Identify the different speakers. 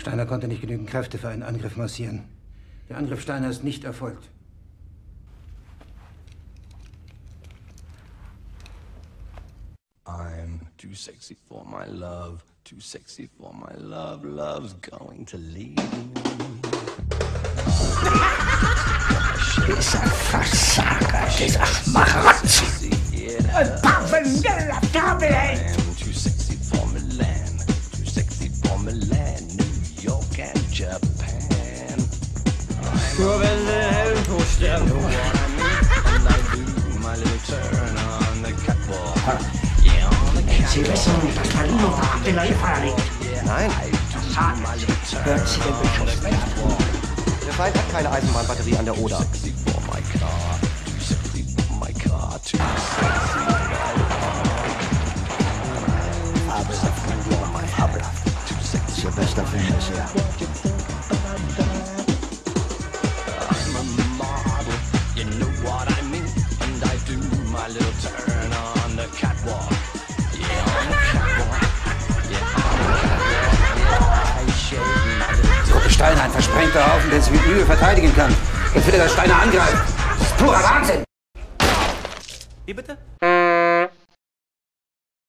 Speaker 1: Steiner konnte nicht genügend Kräfte für einen Angriff massieren. Der Angriff Steiner ist nicht erfolgt.
Speaker 2: I'm too sexy for my love, too sexy for my love, love's going to leave me.
Speaker 3: Dieser Versager, dieser Schmarotzer. Ein Parvenella Tabelheld.
Speaker 2: Too sexy for Milan, too sexy for Milan, New York and Japan.
Speaker 4: Nur wenn der Heldentor sterben.
Speaker 2: You know what I mean? And I do my little turn on the catwalk.
Speaker 3: Sie wissen, dass Berlin unter Artilleriefeuer liegt.
Speaker 5: Nein.
Speaker 3: Hören Sie den Beschuss nicht.
Speaker 5: Der Feind hat keine Eisenbahnbatterie an der Oder.
Speaker 3: Fabelhaft, mein lieber Mann, fabelhaft. Das ist Ihr bester Film bisher.
Speaker 2: I'm a model, you know what I mean? And I do my little turn on the catwalk. Yeah, on the catwalk. Yeah, on the catwalk. Yeah, I shake my little
Speaker 1: Gucke Steiner, ein versprengter Haufen, der sich mit Mühe verteidigen kann. Jetzt will er, dass Steiner angreift. Das ist purer Wahnsinn.
Speaker 4: Wie bitte?